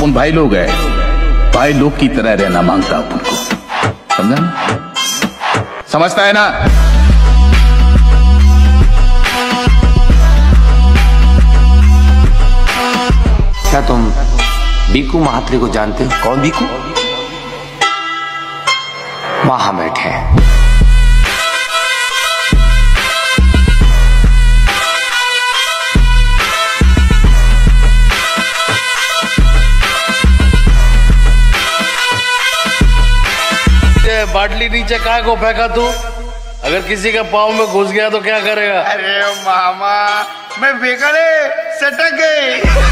अपन भाई लोग है, भाई लोग की तरह रहना मांगता अपन को, समझा ना? समझता है ना? क्या तुम बीकू महात्रे को जानते हो? कौन बीकू? वहां बैठे हैं। बाटली नीचे काय को फेंका तू? अगर किसी का पाँव में घुस गया तो क्या करेगा? अरे मामा, मैं फेंका रे, सटक गई।